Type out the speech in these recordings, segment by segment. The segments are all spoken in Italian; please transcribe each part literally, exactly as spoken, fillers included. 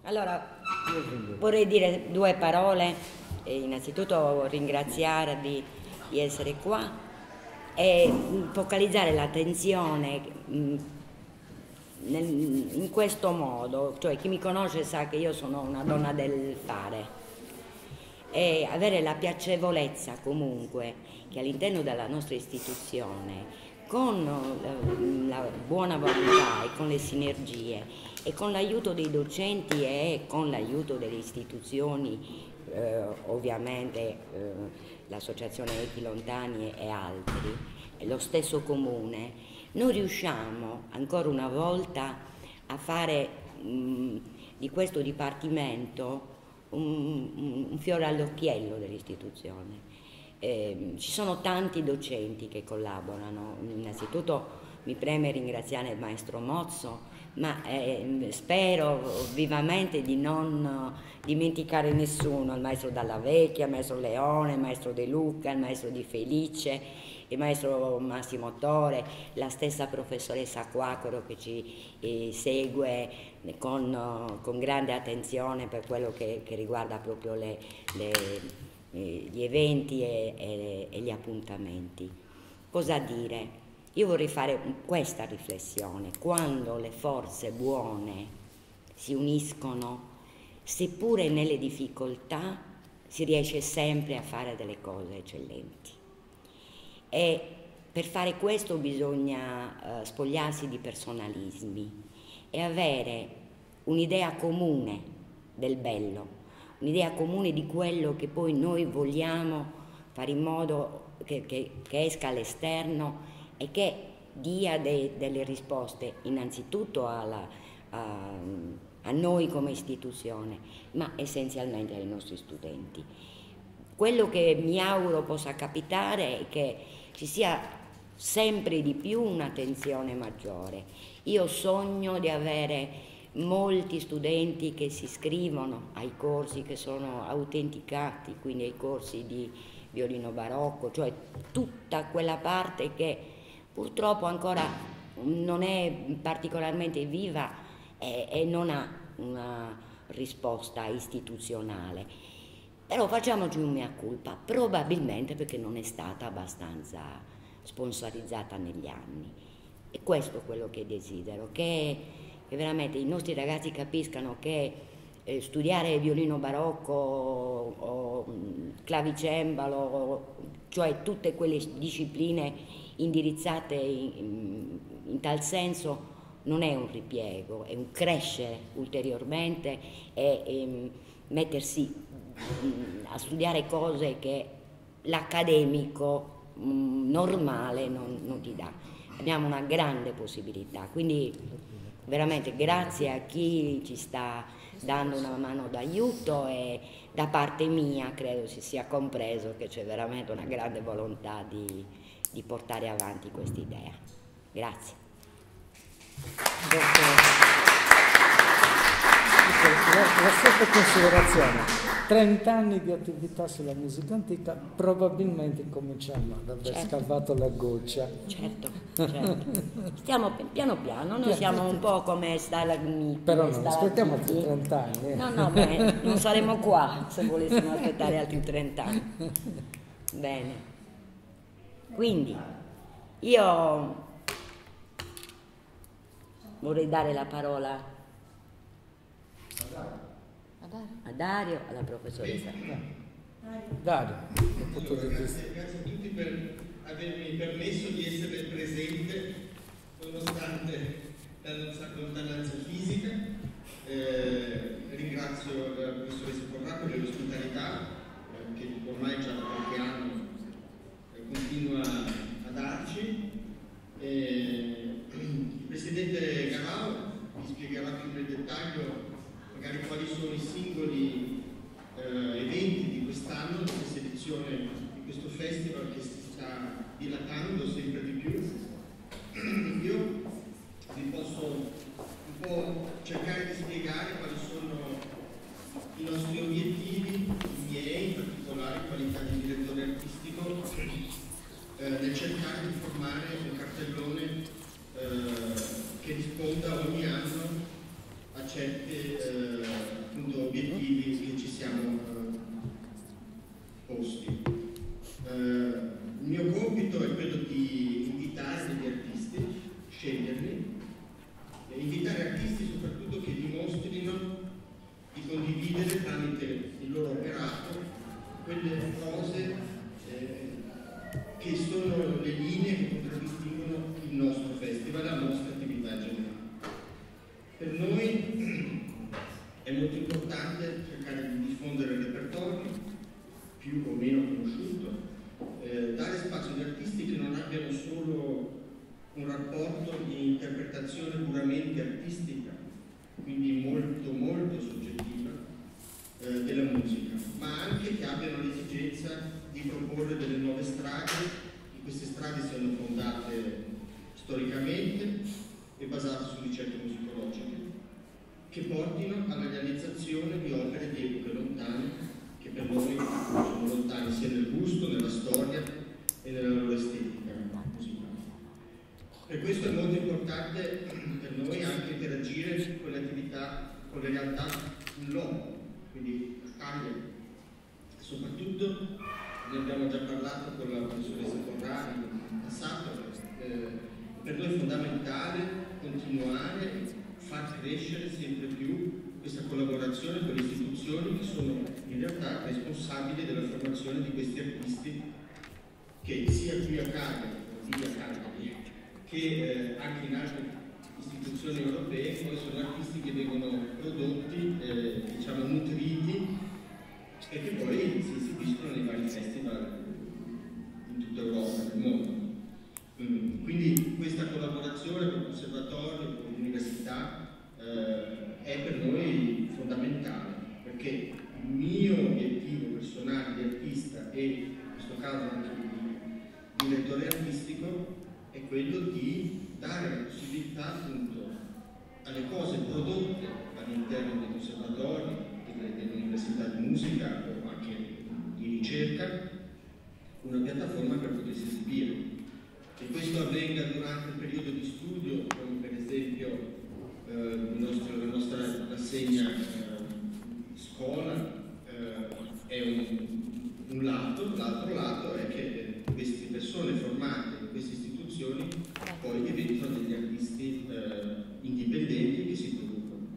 Allora, vorrei dire due parole, e innanzitutto ringraziarvi di essere qua e focalizzare l'attenzione in questo modo, cioè chi mi conosce sa che io sono una donna del fare e avere la piacevolezza comunque che all'interno della nostra istituzione, con la buona volontà e con le sinergie e con l'aiuto dei docenti e con l'aiuto delle istituzioni, eh, ovviamente eh, l'associazione Echi Lontani e altri, e lo stesso comune, noi riusciamo ancora una volta a fare mh, di questo dipartimento un, un fiore all'occhiello dell'istituzione. Eh, ci sono tanti docenti che collaborano, innanzitutto mi preme ringraziare il maestro Mozzo, ma eh, spero vivamente di non dimenticare nessuno, il maestro Dalla Vecchia, il maestro Leone, il maestro De Luca, il maestro Di Felice, il maestro Massimo Tore, la stessa professoressa Quacoro che ci eh, segue con, con grande attenzione per quello che, che riguarda proprio le, le, eh, gli eventi e, e, e gli appuntamenti. Cosa dire? Io vorrei fare questa riflessione: quando le forze buone si uniscono, seppure nelle difficoltà, si riesce sempre a fare delle cose eccellenti. E per fare questo bisogna uh, spogliarsi di personalismi e avere un'idea comune del bello, un'idea comune di quello che poi noi vogliamo fare in modo che, che, che esca all'esterno e che dia de, delle risposte innanzitutto alla, a, a noi come istituzione, ma essenzialmente ai nostri studenti. Quello che mi auguro possa capitare è che ci sia sempre di più un'attenzione maggiore. Io sogno di avere molti studenti che si iscrivono ai corsi che sono autenticati, quindi ai corsi di violino barocco, cioè tutta quella parte che purtroppo ancora non è particolarmente viva e, e non ha una risposta istituzionale. Però facciamoci un mea culpa, probabilmente perché non è stata abbastanza sponsorizzata negli anni. E questo è quello che desidero, che, che veramente i nostri ragazzi capiscano che eh, studiare violino barocco o, o clavicembalo, cioè tutte quelle discipline indirizzate in, in tal senso, non è un ripiego, è un crescere ulteriormente e, e mettersi a studiare cose che l'accademico normale non, non ti dà. Abbiamo una grande possibilità, quindi veramente grazie a chi ci sta dando una mano d'aiuto e da parte mia credo si sia compreso che c'è veramente una grande volontà di, di portare avanti questa idea. Grazie. La, la stessa considerazione. trenta anni di attività sulla musica antica, probabilmente cominciamo ad aver certo. scavato la goccia. Certo, certo. Stiamo piano piano, noi siamo un po' come stalagmiti. Però non aspettiamo altri trenta anni. No, no, beh, non saremo qua se volessimo aspettare altri trenta anni. Bene. Quindi, io vorrei dare la parola a Dario, alla professoressa. Dario, grazie, grazie a tutti per avermi permesso di essere presente nonostante la nostra lontananza fisica. Eh, ringrazio la professoressa Corrado per l'ospitalità eh, che ormai già da qualche anno eh, continua a darci. Eh, il presidente Garau vi spiegherà più nel dettaglio magari quali sono i singoli eh, eventi di quest'anno, di questa edizione di questo festival che si sta dilatando sempre di più. Io vi posso un po' cercare di spiegare quali sono i nostri obiettivi, i miei in particolare in qualità di direttore artistico, eh, nel cercare di formare un cartellone eh, che risponda ogni anno a certe eh, noi è molto importante cercare di diffondere il repertorio, più o meno conosciuto, eh, dare spazio agli artisti che non abbiano solo un rapporto di interpretazione puramente artistica, quindi molto molto soggettiva, eh, della musica, ma anche che abbiano l'esigenza di proporre delle nuove strade, che queste strade siano fondate storicamente e basate su ricerche musicologiche, che portino alla realizzazione di opere di epoche lontane, che per noi sono lontane sia nel gusto, nella storia e nella loro estetica musicale. Per questo è molto importante per noi anche interagire con le attività, con le realtà in loco, quindi a Cagliari. Soprattutto, ne abbiamo già parlato con la professoressa Corradi in passato, eh, per noi è fondamentale continuare far crescere sempre più questa collaborazione con le istituzioni che sono in realtà responsabili della formazione di questi artisti che sia qui a Cagliari, qui a Cagliari che eh, anche in altre istituzioni europee poi sono artisti che vengono prodotti, eh, diciamo nutriti e che poi si esibiscono nei vari festival in tutta Europa, nel mondo. Mm. Quindi questa collaborazione con il conservatorio, con l'università eh, è per noi fondamentale, perché il mio obiettivo personale di artista e in questo caso anche di direttore artistico è quello di dare la possibilità appunto alle cose prodotte all'interno dei conservatori, delle, delle università di musica o anche di ricerca, una piattaforma per potersi esibire. Che questo avvenga durante il periodo di studio, come per esempio eh, il nostro, la nostra rassegna eh, scuola, eh, è un, un lato, l'altro lato è che queste persone formate in queste istituzioni poi diventano degli artisti eh, indipendenti che si producono.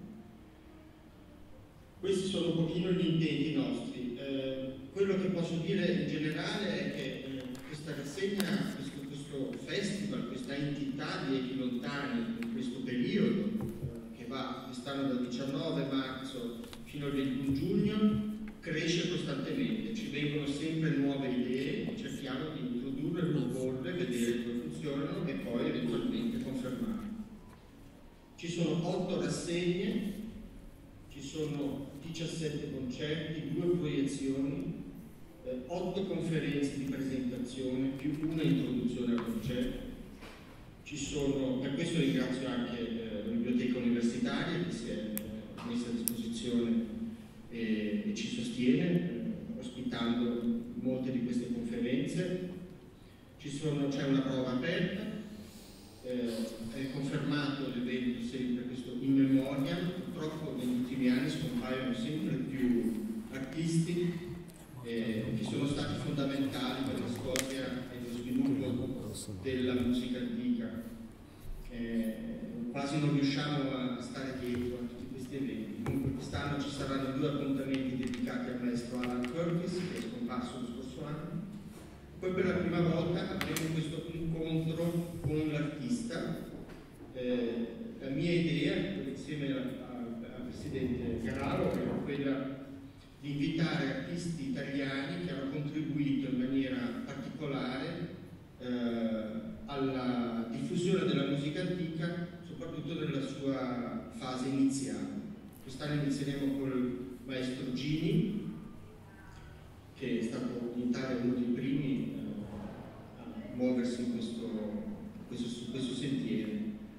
Questi sono un pochino gli intenti nostri. Eh, quello che posso dire in generale è che eh, questa rassegna, questo, questo festival, questa entità di Echi Lontani in questo periodo, eh, che va quest'anno dal diciannove marzo fino al ventuno giugno, cresce costantemente, ci vengono sempre nuove idee, cerchiamo di introdurre, proporre, vedere come funzionano e poi eventualmente confermare. Ci sono otto rassegne, ci sono diciassette concerti, due proiezioni, eh, otto conferenze di presentazione, più una introduzione al concerto. Ci sono, per questo ringrazio anche eh, la biblioteca universitaria che si è eh, messa a disposizione e, e ci sostiene, eh, ospitando molte di queste conferenze. C'è una prova aperta, eh, è confermato l'evento sempre questo in memoria. Purtroppo negli ultimi anni scompaiono sempre più artisti eh, che sono stati fondamentali per la storia e lo sviluppo della musica antica. Eh, quasi non riusciamo a stare dietro a tutti questi eventi. Comunque quest'anno ci saranno due appuntamenti dedicati al maestro Alan Curtis, che è scomparso lo scorso anno. Poi per la prima volta avremo questo incontro con l'artista. Eh, la mia idea, insieme al presidente Cararo, era quella di invitare artisti italiani che hanno contribuito in maniera particolare eh, alla diffusione della musica antica, soprattutto nella sua fase iniziale. Quest'anno inizieremo col maestro Gini, che è stato in Italia uno dei primi eh, a muoversi in questo, questo, su questo sentiero.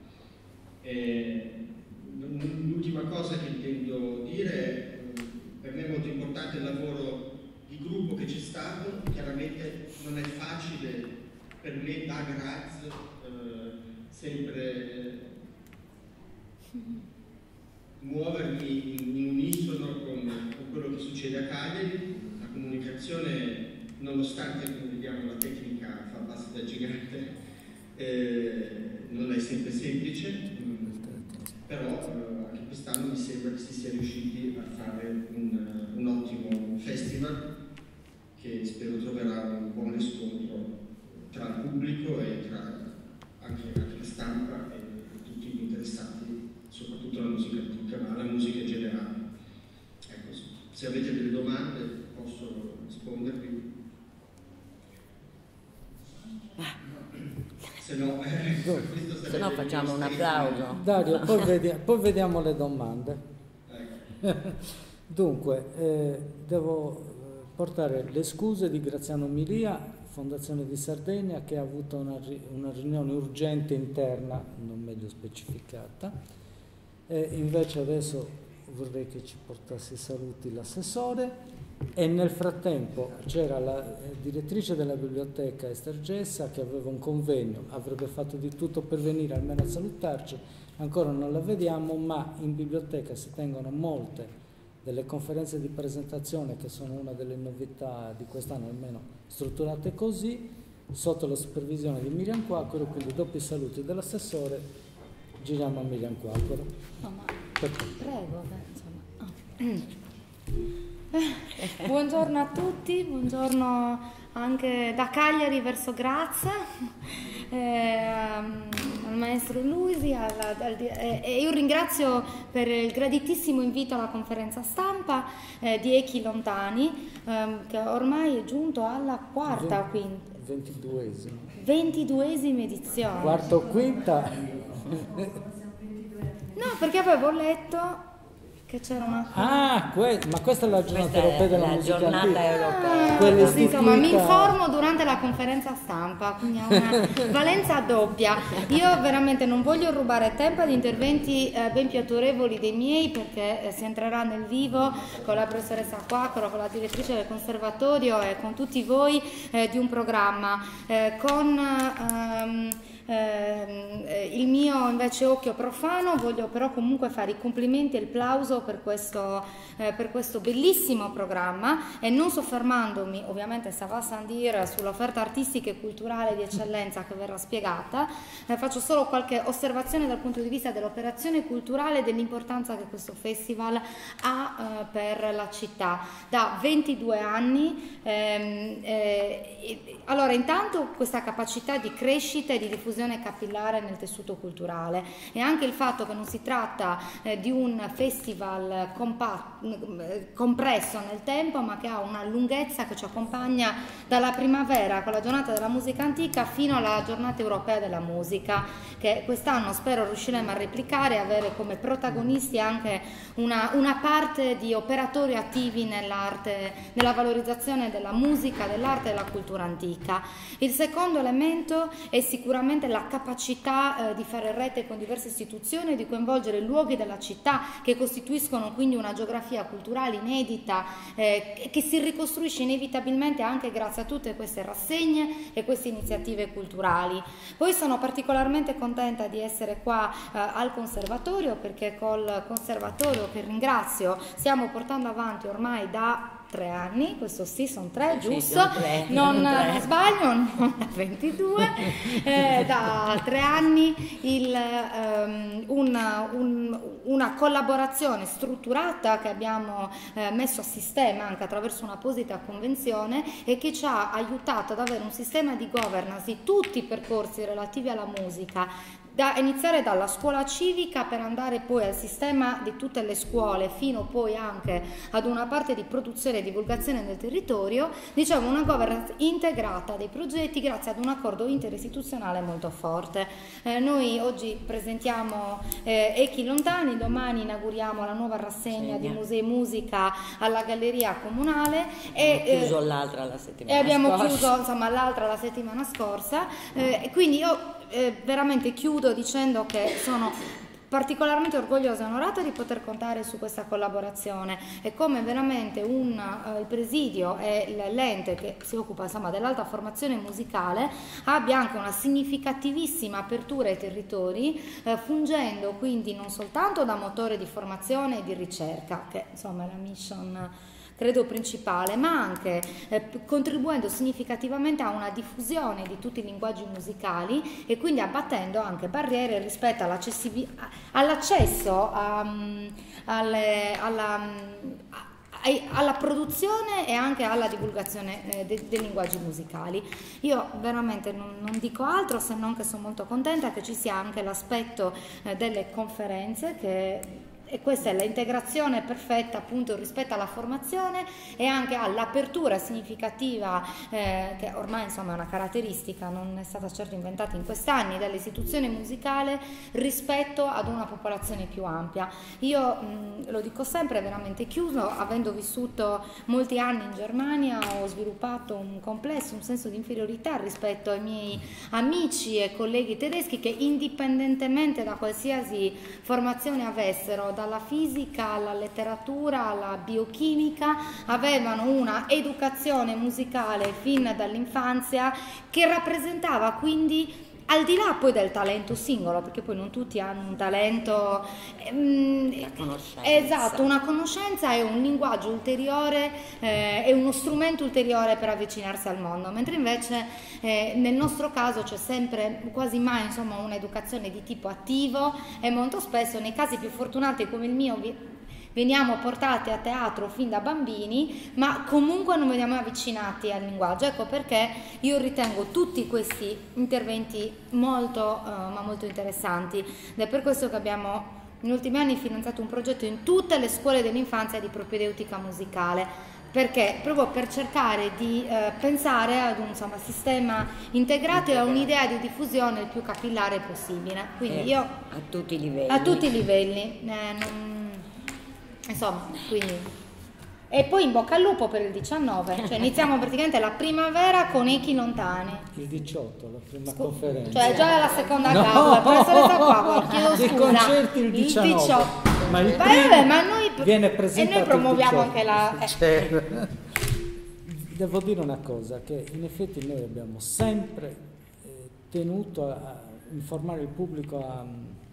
L'ultima cosa che intendo dire è, per me è molto importante il lavoro di gruppo che c'è stato. Chiaramente non è facile per me da Graz eh, sempre eh, muovermi in, in unisono con, con quello che succede a Cagliari. La comunicazione, nonostante come vediamo la tecnica fa passi da gigante, eh, non è sempre semplice, mh, però eh, anche quest'anno mi sembra che si sia riusciti a fare un, un ottimo festival che spero troverà un buon riscontro tra il pubblico e tra anche, anche la stampa e tutti gli interessati, soprattutto la musica antica. se avete delle domande posso rispondervi. Se no, eh, se no facciamo un applauso. Dario, poi, vediamo, poi vediamo le domande. Ecco. Dunque, eh, devo portare le scuse di Graziano Milia, Fondazione di Sardegna, che ha avuto una, una riunione urgente interna, non meglio specificata, e invece adesso vorrei che ci portasse i saluti l'assessore. E nel frattempo c'era la direttrice della biblioteca Ester Gessa, che aveva un convegno, avrebbe fatto di tutto per venire almeno a salutarci, ancora non la vediamo, ma in biblioteca si tengono molte delle conferenze di presentazione, che sono una delle novità di quest'anno, almeno strutturate così, sotto la supervisione di Miriam Quacquero. Quindi dopo i saluti dell'assessore giriamo a Miriam Quacquero. No, ma prego, beh, insomma. Oh. Eh, buongiorno a tutti, buongiorno anche da Cagliari verso Grazia, eh, al maestro Luisi, alla, al, eh, e io ringrazio per il graditissimo invito alla conferenza stampa eh, di Echi Lontani, eh, che ormai è giunto alla quarta o quinta? ventiduesima. ventiduesima edizione. Quarta o quinta? No, perché avevo letto che c'era una... Ah, que ma questa è la giornata Questa europea è della la musica giornata antica. europea. Ah, Quella così, insomma, mi istituita- informo durante la conferenza stampa, quindi ha una valenza doppia. Io veramente non voglio rubare tempo agli interventi eh, ben più autorevoli dei miei, perché eh, si entrerà nel vivo con la professoressa Quacquero, con la direttrice del conservatorio e con tutti voi eh, di un programma eh, con... Ehm, Eh, il mio invece occhio profano. Voglio però comunque fare i complimenti e il plauso per questo, eh, per questo bellissimo programma, e non soffermandomi ovviamente ça va sans dire sull'offerta artistica e culturale di eccellenza che verrà spiegata, eh, faccio solo qualche osservazione dal punto di vista dell'operazione culturale e dell'importanza che questo festival ha eh, per la città. Da ventidue anni, ehm, eh, allora intanto questa capacità di crescita e di diffusione capillare nel tessuto culturale, e anche il fatto che non si tratta eh, di un festival compatto, eh, compresso nel tempo, ma che ha una lunghezza che ci accompagna dalla primavera con la giornata della musica antica fino alla giornata europea della musica, che quest'anno spero riusciremo a replicare e avere come protagonisti anche una, una parte di operatori attivi nell'arte, nella valorizzazione della musica, dell'arte e della cultura antica. Il secondo elemento è sicuramente la capacità eh, di fare rete con diverse istituzioni e di coinvolgere luoghi della città che costituiscono quindi una geografia culturale inedita, eh, che si ricostruisce inevitabilmente anche grazie a tutte queste rassegne e queste iniziative culturali. Poi sono particolarmente contenta di essere qua eh, al Conservatorio, perché col Conservatorio, che ringrazio, stiamo portando avanti ormai da tre anni, questo sì, sono tre, Sì, giusto? sono tre, non tre. sbaglio, non da ventidue, eh, da tre anni il, um, una, un, una collaborazione strutturata che abbiamo eh, messo a sistema anche attraverso un'apposita convenzione, e che ci ha aiutato ad avere un sistema di governance di tutti i percorsi relativi alla musica, da iniziare dalla scuola civica per andare poi al sistema di tutte le scuole, fino poi anche ad una parte di produzione e divulgazione del territorio, diciamo una governance integrata dei progetti grazie ad un accordo interistituzionale molto forte. Eh, noi oggi presentiamo eh, Echi Lontani, domani inauguriamo la nuova rassegna di Musei Musica alla Galleria Comunale, e, Abbiamo chiuso eh, l'altra la settimana e abbiamo scorsa. chiuso insomma l'altra la settimana scorsa, eh, e quindi io eh, veramente chiudo dicendo che sono particolarmente orgogliosa e onorata di poter contare su questa collaborazione, e come veramente un, uh, il presidio e l'ente che si occupa insomma dell'alta formazione musicale abbia anche una significativissima apertura ai territori, eh, fungendo quindi non soltanto da motore di formazione e di ricerca, che insomma è la mission credo principale, ma anche eh, contribuendo significativamente a una diffusione di tutti i linguaggi musicali, e quindi abbattendo anche barriere rispetto all'accesso um, alle, alla, um, alla produzione e anche alla divulgazione eh, de, dei linguaggi musicali. Io veramente non, non dico altro, se non che sono molto contenta che ci sia anche l'aspetto eh, delle conferenze, che e questa è l'integrazione perfetta appunto rispetto alla formazione e anche all'apertura significativa eh, che ormai insomma è una caratteristica, non è stata certo inventata in quest'anni dall'istituzione musicale rispetto ad una popolazione più ampia. Io mh, lo dico sempre, veramente chiuso, avendo vissuto molti anni in Germania ho sviluppato un complesso, un senso di inferiorità rispetto ai miei amici e colleghi tedeschi che indipendentemente da qualsiasi formazione avessero, dalla fisica alla letteratura alla biochimica, avevano una educazione musicale fin dall'infanzia che rappresentava quindi, al di là poi del talento singolo, perché poi non tutti hanno un talento, ehm, una conoscenza. Esatto, una conoscenza è un linguaggio ulteriore, eh, è uno strumento ulteriore per avvicinarsi al mondo, mentre invece eh, nel nostro caso c'è sempre, quasi mai, insomma, un'educazione di tipo attivo e molto spesso nei casi più fortunati come il mio vi- veniamo portati a teatro fin da bambini, ma comunque non veniamo avvicinati al linguaggio. Ecco perché io ritengo tutti questi interventi molto, eh, ma molto interessanti, ed è per questo che abbiamo negli ultimi anni finanziato un progetto in tutte le scuole dell'infanzia di propedeutica musicale, perché proprio per cercare di eh, pensare ad un insomma, sistema integrato e a un'idea di diffusione il più capillare possibile. Quindi Eh, io a tutti i livelli. a tutti i livelli, eh, non- insomma, quindi. E poi in bocca al lupo per il diciannove, cioè iniziamo praticamente la primavera con Echi Lontani. Il diciotto, la prima Scu- conferenza. Cioè già la seconda No! casa, la professoressa qua, chiedo I scusa. concerti il diciannove. diciotto. Ma il Ma primo vabbè, ma noi, viene e presentato noi promuoviamo il anche la... eh. diciotto. Devo dire una cosa, che in effetti noi abbiamo sempre eh, tenuto a, a informare il pubblico, a,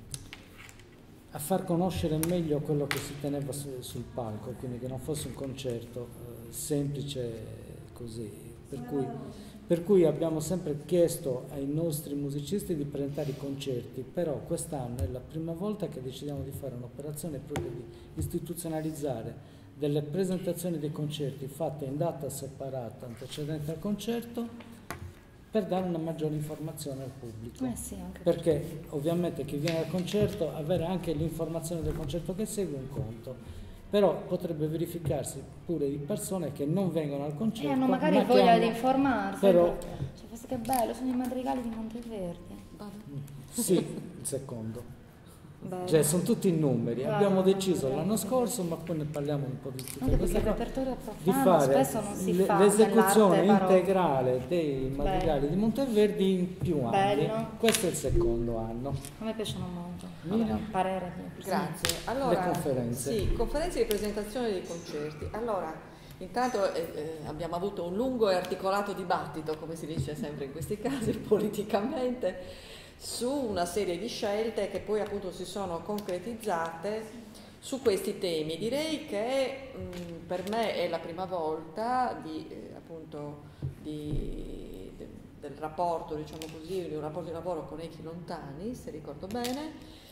a far conoscere meglio quello che si teneva su, sul palco, quindi che non fosse un concerto eh, semplice così, per cui, per cui abbiamo sempre chiesto ai nostri musicisti di presentare i concerti, però quest'anno è la prima volta che decidiamo di fare un'operazione proprio di istituzionalizzare delle presentazioni dei concerti fatte in data separata antecedente al concerto, per dare una maggiore informazione al pubblico. Eh sì, anche perché ovviamente chi viene al concerto, avere anche l'informazione del concerto che segue un conto, però potrebbe verificarsi pure di persone che non vengono al concerto E hanno magari ma che voglia hanno- di informarsi. però Cioè, questo che bello, sono i madrigali di Monteverdi. sì, il secondo. Bello. Cioè, sono tutti numeri. Guarda, Abbiamo deciso bello. l'anno scorso, ma poi ne parliamo un po' di tutte Anche queste perché il cose, repertorio di profano fare spesso non si le- fa l'esecuzione nell'arte barocca. integrale dei madrigali di Monteverdi in più anni. Bello. Questo è il secondo anno. A me piacciono molto. Mira. Vabbè, parere mio personale. Grazie. Allora, Le conferenze. Sì, conferenze di presentazione dei concerti. Allora, intanto eh, eh, abbiamo avuto un lungo e articolato dibattito, come si dice sempre in questi casi, politicamente, su una serie di scelte che poi appunto si sono concretizzate su questi temi. Direi che mh, per me è la prima volta di, eh, appunto, di, de, del rapporto, diciamo così, di un rapporto di lavoro con Echi Lontani, se ricordo bene,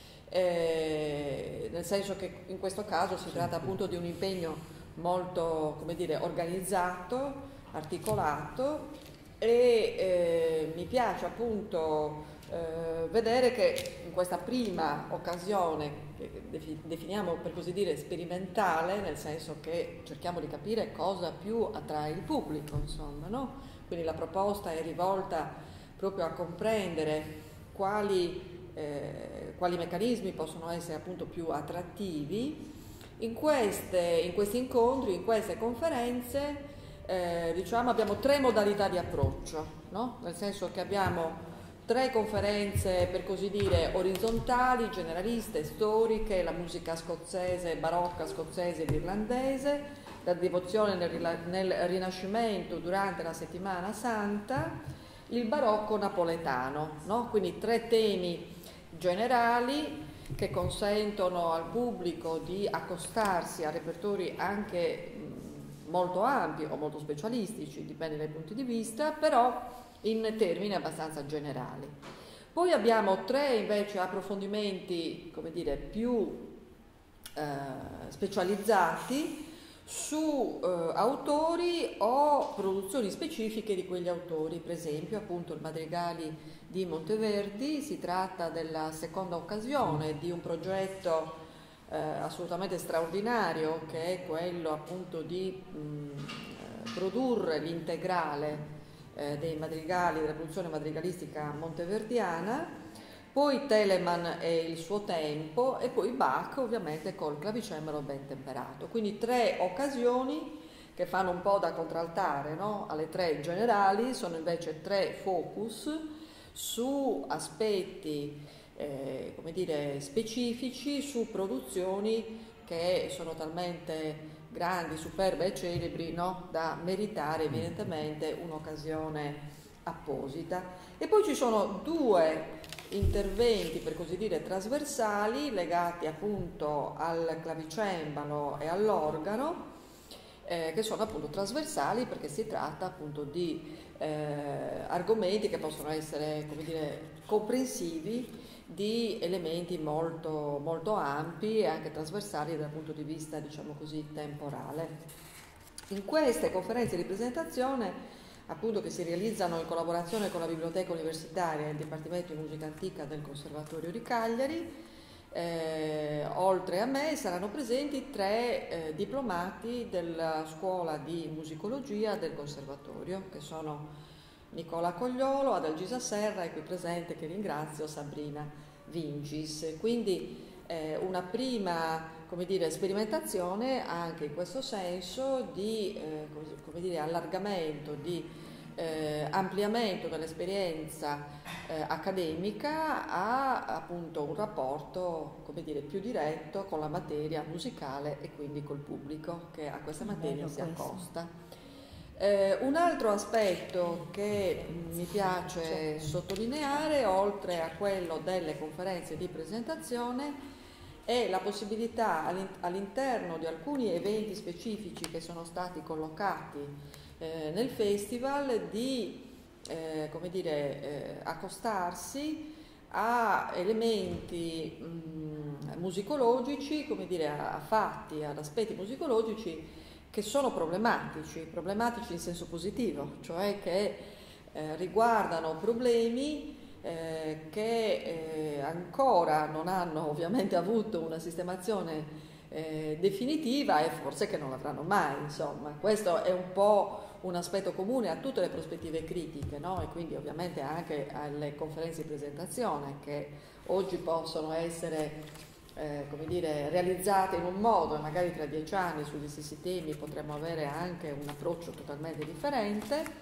eh, nel senso che in questo caso si tratta appunto di un impegno molto, come dire, organizzato, articolato, e eh, mi piace appunto eh, vedere che in questa prima occasione, che definiamo per così dire sperimentale, nel senso che cerchiamo di capire cosa più attrae il pubblico, insomma, no? Quindi la proposta è rivolta proprio a comprendere quali, eh, quali meccanismi possono essere appunto più attrattivi. In, queste, in questi incontri, in queste conferenze, eh, diciamo abbiamo tre modalità di approccio, no? Nel senso che abbiamo tre conferenze per così dire orizzontali, generaliste, storiche, la musica scozzese, barocca scozzese ed irlandese, la devozione nel, nel Rinascimento durante la settimana santa, il barocco napoletano, no? Quindi tre temi generali che consentono al pubblico di accostarsi a repertori anche mh, molto ampi o molto specialistici, dipende dai punti di vista, però in termini abbastanza generali. Poi abbiamo tre invece approfondimenti, come dire, più eh, specializzati su eh, autori o produzioni specifiche di quegli autori. Per esempio appunto il Madrigali di Monteverdi, si tratta della seconda occasione di un progetto eh, assolutamente straordinario, che è quello appunto di mh, produrre l'integrale eh, dei madrigali, della produzione madrigalistica monteverdiana, poi Telemann e il suo tempo, e poi Bach ovviamente col clavicembalo ben temperato. Quindi tre occasioni che fanno un po' da contraltare, no? Alle tre generali. Sono invece tre focus su aspetti eh, come dire, specifici, su produzioni che sono talmente grandi, superbe e celebri, no? Da meritare evidentemente un'occasione apposita. E poi ci sono due interventi, per così dire, trasversali, legati appunto al clavicembalo e all'organo, eh, che sono appunto trasversali perché si tratta appunto di eh, argomenti che possono essere, come dire, comprensivi di elementi molto, molto ampi e anche trasversali dal punto di vista, diciamo così, temporale. In queste conferenze di presentazione, appunto, che si realizzano in collaborazione con la Biblioteca Universitaria e il Dipartimento di Musica Antica del Conservatorio di Cagliari, eh, oltre a me saranno presenti tre eh, diplomati della Scuola di Musicologia del Conservatorio, che sono Nicola Cogliolo, Adalgisa Serra e qui presente, che ringrazio, Sabrina Vingis. Quindi eh, una prima, come dire, sperimentazione anche in questo senso di eh, come dire, allargamento, di eh, ampliamento dell'esperienza eh, accademica a appunto un rapporto, come dire, più diretto con la materia musicale e quindi col pubblico che a questa materia si accosta. Eh, un altro aspetto che mi piace sottolineare, oltre a quello delle conferenze di presentazione, è la possibilità all'interno di alcuni eventi specifici che sono stati collocati eh, nel festival di eh, come dire, eh, accostarsi a elementi mh, musicologici, come dire, a fatti, ad aspetti musicologici che sono problematici, problematici in senso positivo, cioè che eh, riguardano problemi Eh, che eh, ancora non hanno ovviamente avuto una sistemazione eh, definitiva e forse che non l'avranno mai, insomma. Questo è un po' un aspetto comune a tutte le prospettive critiche, no? E quindi ovviamente anche alle conferenze di presentazione che oggi possono essere eh, come dire, realizzate in un modo e magari tra dieci anni sugli stessi temi potremmo avere anche un approccio totalmente differente.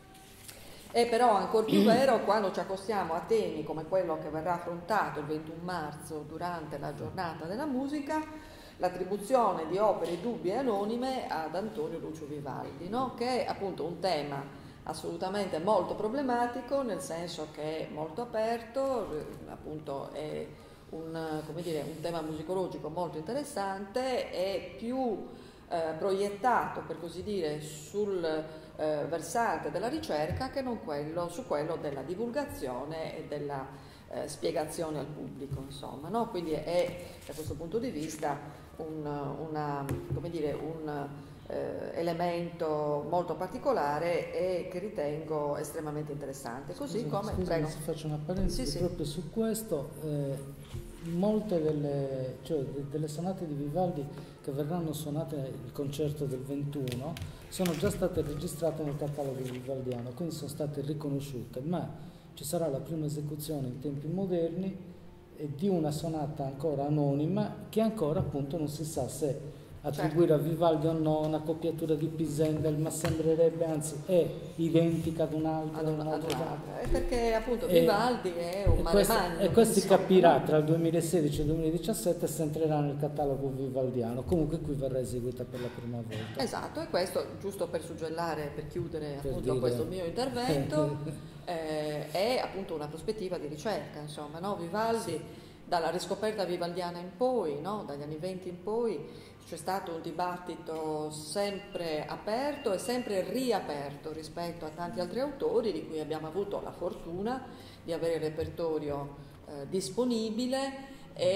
È però ancora più vero quando ci accostiamo a temi come quello che verrà affrontato il ventuno marzo durante la giornata della musica, l'attribuzione di opere dubbie e anonime ad Antonio Lucio Vivaldi, no? Che è appunto un tema assolutamente molto problematico, nel senso che è molto aperto, appunto è un, come dire, un tema musicologico molto interessante, è più eh, proiettato, per così dire, sul Eh, versante della ricerca che non quello, su quello della divulgazione e della eh, spiegazione al pubblico, insomma, no? Quindi è da questo punto di vista un, una, come dire, un eh, elemento molto particolare e che ritengo estremamente interessante. Così Scusa, come scusa, prego. se faccio una parentesi Sì, sì. proprio su questo. Eh, molte delle, cioè, de, delle sonate di Vivaldi che verranno suonate nel concerto del ventuno sono già state registrate nel catalogo vivaldiano, quindi sono state riconosciute, ma ci sarà la prima esecuzione in tempi moderni eh, di una sonata ancora anonima che ancora appunto non si sa se attribuire certo a Vivaldi o no, una coppiatura di Pisendel, ma sembrerebbe anzi è identica ad un'altra, ad un, ad un'altra. È perché appunto e, Vivaldi è un malemagno. E questo si capirà tra il duemilasedici e il duemiladiciassette se entrerà nel catalogo vivaldiano. Comunque qui verrà eseguita per la prima volta. Esatto, e questo giusto per suggellare, per chiudere per appunto dire... questo mio intervento, eh, è appunto una prospettiva di ricerca, insomma, no? Vivaldi, sì, dalla riscoperta vivaldiana in poi, no? Dagli anni venti in poi, c'è stato un dibattito sempre aperto e sempre riaperto rispetto a tanti altri autori di cui abbiamo avuto la fortuna di avere il repertorio eh, disponibile e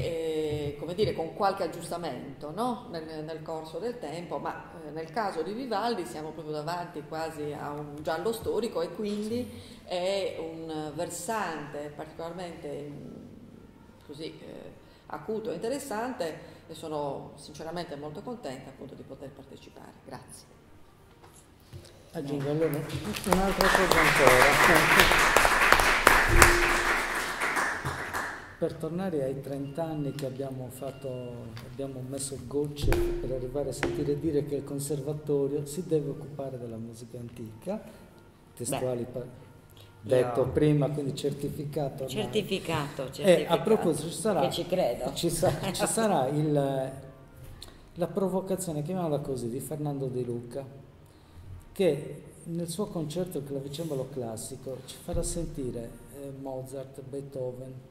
eh, come dire, con qualche aggiustamento, no? nel, nel corso del tempo, ma eh, nel caso di Vivaldi siamo proprio davanti quasi a un giallo storico e quindi è un versante particolarmente così eh, acuto e interessante e sono sinceramente molto contenta appunto di poter partecipare. Grazie. Aggiungo allora un'altra cosa ancora. Per tornare ai trenta anni che abbiamo fatto, abbiamo messo gocce per arrivare a sentire dire che il conservatorio si deve occupare della musica antica, testuali pa- detto io- prima, quindi certificato. ormai. Certificato, E certificato. a proposito ci sarà, Che ci credo. ci sa- ci sarà il, la provocazione, chiamiamola così, di Fernando De Luca, che nel suo concerto clavicembalo classico ci farà sentire eh, Mozart, Beethoven,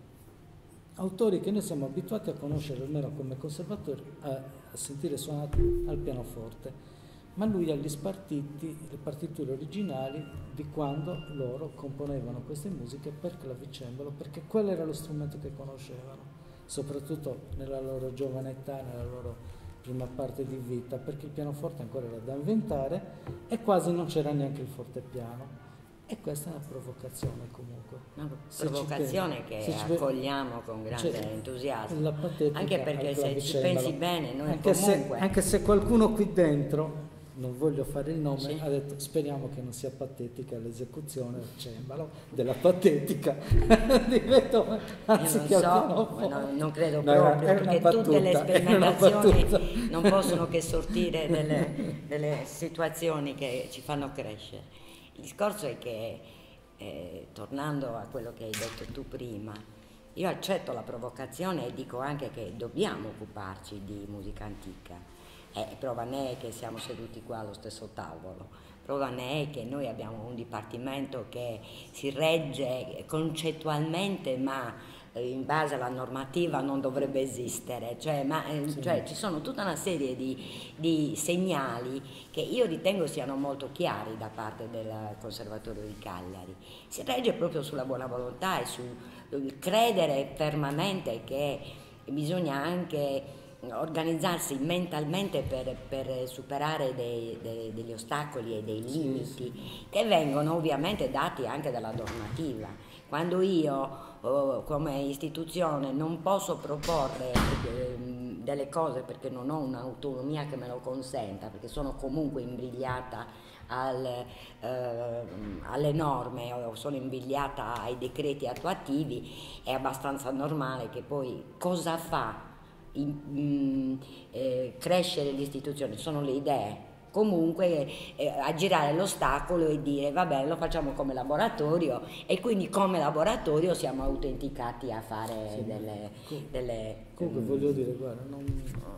autori che noi siamo abituati a conoscere almeno come conservatori, a, a sentire suonati al pianoforte, ma lui ha gli spartiti, le partiture originali di quando loro componevano queste musiche per clavicembalo, perché quello era lo strumento che conoscevano, soprattutto nella loro giovane età, nella loro prima parte di vita, perché il pianoforte ancora era da inventare e quasi non c'era neanche il fortepiano. E questa è una provocazione comunque. Una Se ci provocazione pensi- che se ci pe- accogliamo con grande cioè, entusiasmo. la patetica Anche perché al se ci clavicembalo. pensi bene, noi anche comunque... Se, anche se qualcuno qui dentro, non voglio fare il nome, Sì. ha detto speriamo che non sia patetica l'esecuzione al cembalo della patetica di Beethoven, Io non anziché al so, pianoforte. ma non, non credo No, era- proprio, era una perché tutte le battuta, era una sperimentazioni battuta. non possono che sortire delle, delle situazioni che ci fanno crescere. Il discorso è che, eh, tornando a quello che hai detto tu prima, io accetto la provocazione e dico anche che dobbiamo occuparci di musica antica. E prova ne è che siamo seduti qua allo stesso tavolo, prova ne è che noi abbiamo un dipartimento che si regge concettualmente, ma eh, in base alla normativa non dovrebbe esistere, cioè, ma, eh, Sì. cioè, ci sono tutta una serie di, di segnali che io ritengo siano molto chiari da parte del Conservatorio di Cagliari. Si regge proprio sulla buona volontà e sul credere fermamente che bisogna anche organizzarsi mentalmente per, per superare dei, dei, degli ostacoli e dei limiti che vengono ovviamente dati anche dalla normativa. Quando io oh, come istituzione non posso proporre eh, delle cose perché non ho un'autonomia che me lo consenta, perché sono comunque imbrigliata al, eh, alle norme o sono imbrigliata ai decreti attuativi, è abbastanza normale che poi cosa fa? In, in, eh, crescere l'istituzione, sono le idee, comunque eh, aggirare l'ostacolo e dire va bene, lo facciamo come laboratorio e quindi come laboratorio siamo autenticati a fare Sì. delle, Com- delle Comunque mm, voglio dire, guarda, non,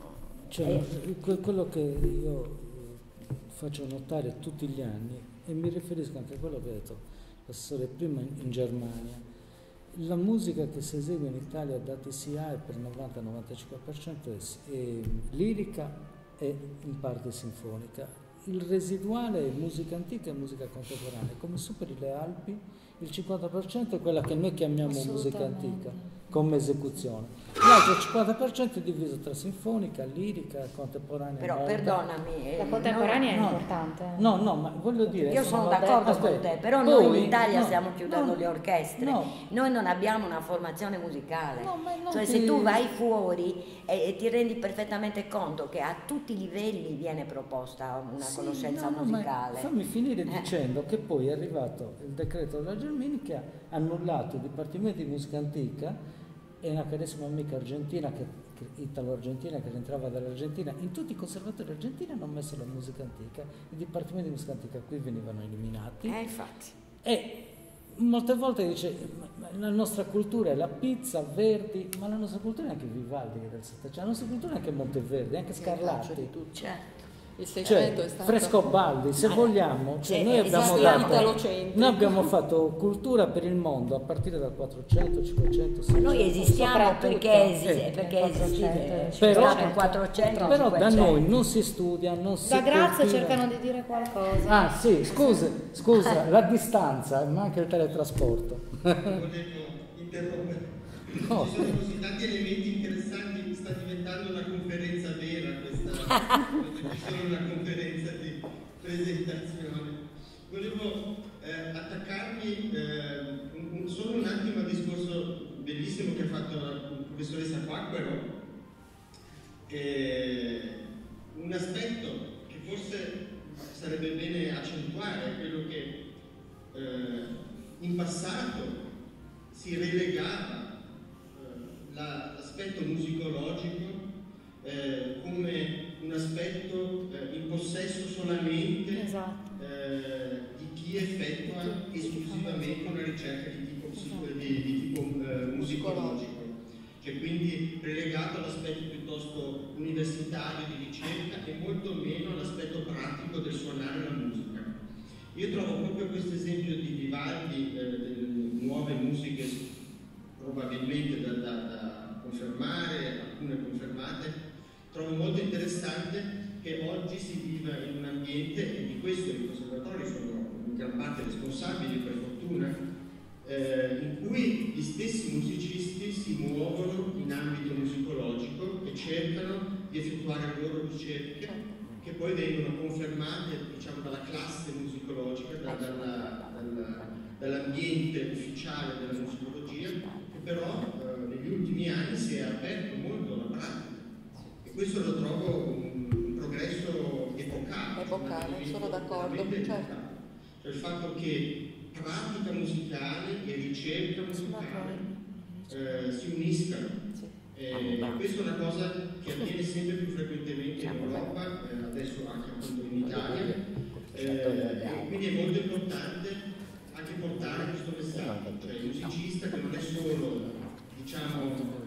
cioè, Eh. que- quello che io eh, faccio notare tutti gli anni, e mi riferisco anche a quello che ha detto l'assessore prima in, in Germania, la musica che si esegue in Italia da T C A è per il novanta novantacinque per cento è, s- è lirica e in parte sinfonica. Il residuale è musica antica e musica contemporanea. Come superi le Alpi, il cinquanta per cento è quella che noi chiamiamo musica antica come esecuzione. L'altro cinquanta per cento è diviso tra sinfonica, lirica, contemporanea. però moderna. perdonami, eh, La contemporanea noi- è no. importante. No, no, ma voglio dire... Io sono moderna- d'accordo con aspetta, te, però poi- noi in Italia no, stiamo chiudendo no, le orchestre, no. noi non abbiamo una formazione musicale, No, ma non cioè ti- se tu vai fuori e, e ti rendi perfettamente conto che a tutti i livelli viene proposta una Sì, conoscenza no, no, ma musicale. fammi finire Eh. dicendo che poi è arrivato il decreto della Gelmini che ha annullato i dipartimenti di musica antica e una carissima amica argentina, che, che- italo-argentina, che rientrava dall'Argentina. In tutti i conservatori argentini hanno messo la musica antica, i dipartimenti di musica antica qui venivano eliminati. Eh, infatti. E molte volte dice, ma- ma la nostra cultura è la pizza, Verdi, ma la nostra cultura è anche Vivaldi del Settecento, la nostra cultura è anche Monteverdi, anche Scarlatti. Di tutto. Certo. Il Seicento Cioè, è stato Frescobaldi, se Ah, vogliamo, cioè sì, noi abbiamo esiste dato, italocentrico. noi abbiamo fatto cultura per il mondo a partire dal quattrocento, cinquecento, seicento. Noi esistiamo Soprattutto, perché, esiste, eh, perché esiste, c'è Però- stato il quattrocento, Però da cinquecento. noi non si studia, non si Da Grazia coltiva. cercano di dire qualcosa. Ah sì, scusa, scusa, la distanza, ma anche il teletrasporto. Volevo interrompere. No. Ci sono così tanti elementi interessanti, sta diventando una conferenza vera questa, non è solo una conferenza di presentazione. Volevo eh, attaccarmi eh, un- un- solo un attimo al discorso bellissimo che ha fatto professoressa Quacquero, eh, un aspetto che forse sarebbe bene accentuare è quello che eh, in passato si relegava eh, l'aspetto musicologico eh, come un aspetto eh, in possesso solamente esatto. eh, di chi effettua esclusivamente una ricerca di tipo, esatto. di, di tipo eh, musicologico, cioè quindi relegato all'aspetto piuttosto universitario di ricerca e molto meno all'aspetto pratico del suonare la musica. Io trovo proprio questo esempio di Vivaldi, eh, delle nuove musiche probabilmente da, da, da confermare, alcune confermate, trovo molto interessante che oggi si viva in un ambiente, e di questo i conservatori sono in gran parte responsabili per fortuna, eh, in cui gli stessi musicisti si muovono in ambito musicologico e cercano di effettuare le loro ricerche che poi vengono confermate, diciamo, dalla classe musicologica, da, dalla, dalla, dall'ambiente ufficiale della musicologia, che però eh, negli ultimi anni si è aperto molto alla pratica. E questo lo trovo un, un progresso epocale. Epocale, sono d'accordo. Certo. Cioè il fatto che pratica musicale e ricerca musicale eh, si uniscano. Eh, questa è una cosa che avviene sempre più frequentemente in Europa, eh, adesso anche appunto in Italia, eh, e quindi è molto importante anche portare questo messaggio, cioè il musicista che non è solo, diciamo,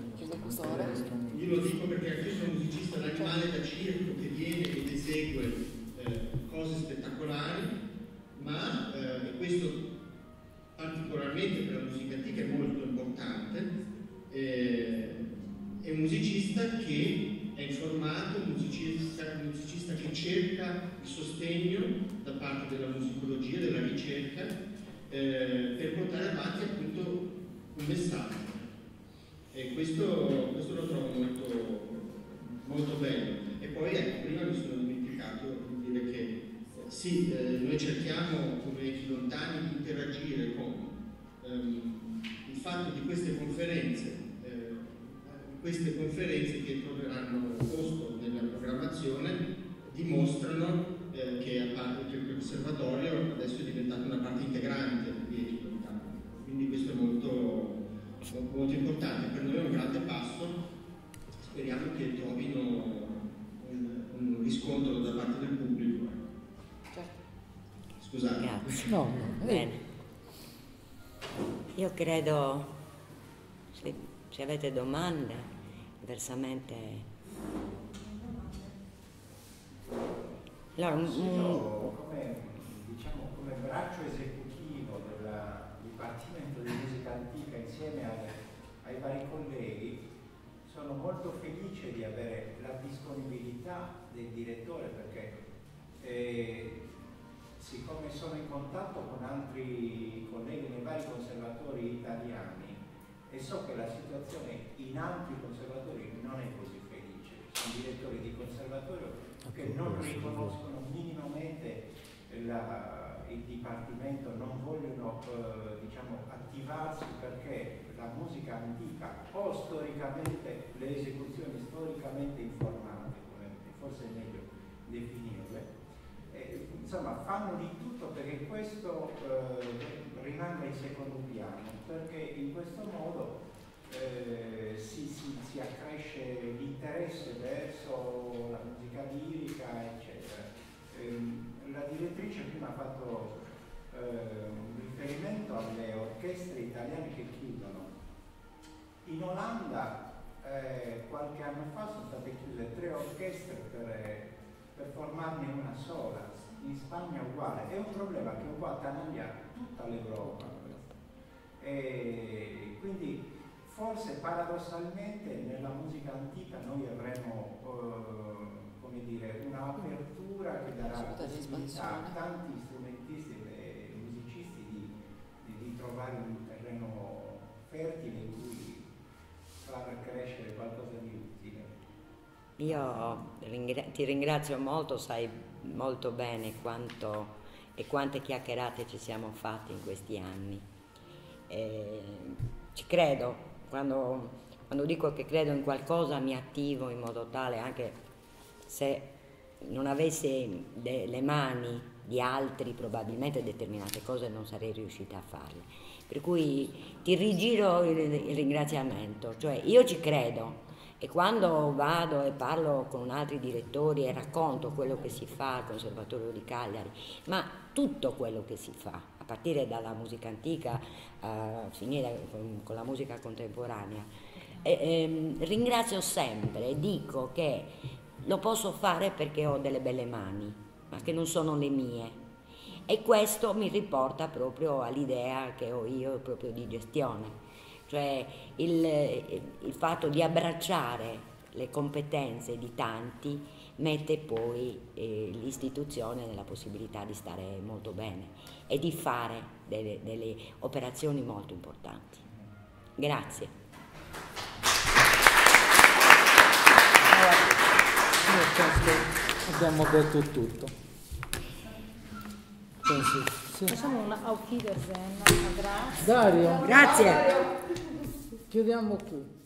io lo dico perché anche io sono musicista, l'animale da circo che viene ed esegue eh, cose spettacolari, ma eh, e questo particolarmente per la musica antica è molto importante, eh, è un musicista che è informato, un musicista, un musicista che cerca il sostegno da parte della musicologia, della ricerca, eh, per portare avanti appunto un messaggio. E questo, questo lo trovo molto, molto bello. E poi, ecco, prima mi sono dimenticato di dire che eh, sì, eh, noi cerchiamo come echi lontani di interagire con ehm, il fatto di queste conferenze. Queste conferenze che troveranno posto nella programmazione dimostrano eh, che, a parte, che il conservatorio adesso è diventato una parte integrante di Echi Lontani. Quindi questo è molto, molto importante. Per noi è un grande passo, speriamo che trovino un, un riscontro da parte del pubblico. Scusate. Grazie. No, no. Bene. Io credo, se, se avete domande, diversamente. Allora, un, Io come, diciamo, come braccio esecutivo del Dipartimento di Musica Antica insieme ai, ai vari colleghi sono molto felice di avere la disponibilità del direttore perché eh, siccome sono in contatto con altri colleghi nei vari conservatori italiani e so che la situazione in altri conservatori non è così felice, sono direttori di conservatorio che non riconoscono minimamente la, il dipartimento, non vogliono eh, diciamo, attivarsi perché la musica antica o storicamente, le esecuzioni storicamente informate, come forse è meglio definirle, eh, insomma fanno di tutto perché questo eh, rimanga in secondo piano, perché in questo modo eh, si, si, si accresce l'interesse verso la musica lirica, eccetera. Eh, la direttrice prima ha fatto eh, un riferimento alle orchestre italiane che chiudono. In Olanda eh, qualche anno fa sono state chiuse tre orchestre per, per formarne una sola. In Spagna uguale, è un problema che un po' attanaglia tutta l'Europa. E quindi forse paradossalmente nella musica antica noi avremo eh, come dire, un'apertura che darà la possibilità a tanti strumentisti e musicisti di, di, di trovare un terreno fertile in cui far crescere qualcosa di utile. Io ringra- ti ringrazio molto, sai molto bene quanto e quante chiacchierate ci siamo fatti in questi anni. E ci credo, quando quando dico che credo in qualcosa mi attivo in modo tale, anche se non avessi de- le mani di altri probabilmente determinate cose non sarei riuscita a farle. Per cui ti rigiro il, il ringraziamento, cioè io ci credo e quando vado e parlo con altri direttori e racconto quello che si fa al Conservatorio di Cagliari, ma tutto quello che si fa, a partire dalla musica antica a finire con, con la musica contemporanea, e, e, ringrazio sempre e dico che lo posso fare perché ho delle belle mani, ma che non sono le mie. E questo mi riporta proprio all'idea che ho io proprio di gestione, cioè il, il fatto di abbracciare le competenze di tanti mette poi eh, l'istituzione nella possibilità di stare molto bene e di fare delle, delle operazioni molto importanti. Grazie. Io penso che abbiamo detto tutto. Penso, sì. Facciamo una Auf Wiedersehen, una grazie. Dario, Grazie. chiudiamo qui.